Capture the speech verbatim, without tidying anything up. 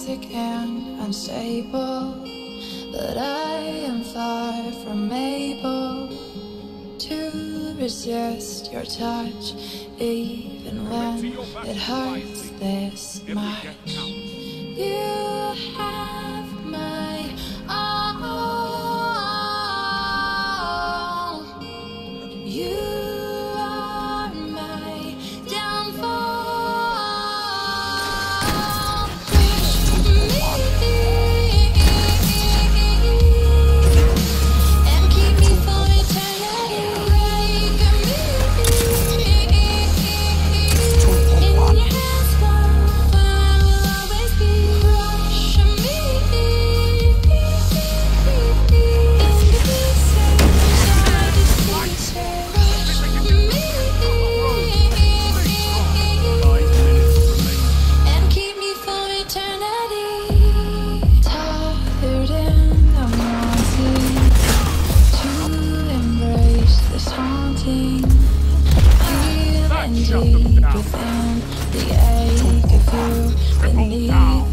toxic and unstable, but I am far from able to resist your touch, even when it hurts this much. You have my all. You are my downfall. Push me and keep me for eternity. Break me in your hands, love, I will always be. Crush me into pieces, hard to see. Crush me and keep me for eternity. Tired and I'm wanting to embrace this haunting. Feeling deep within the ache of you beneath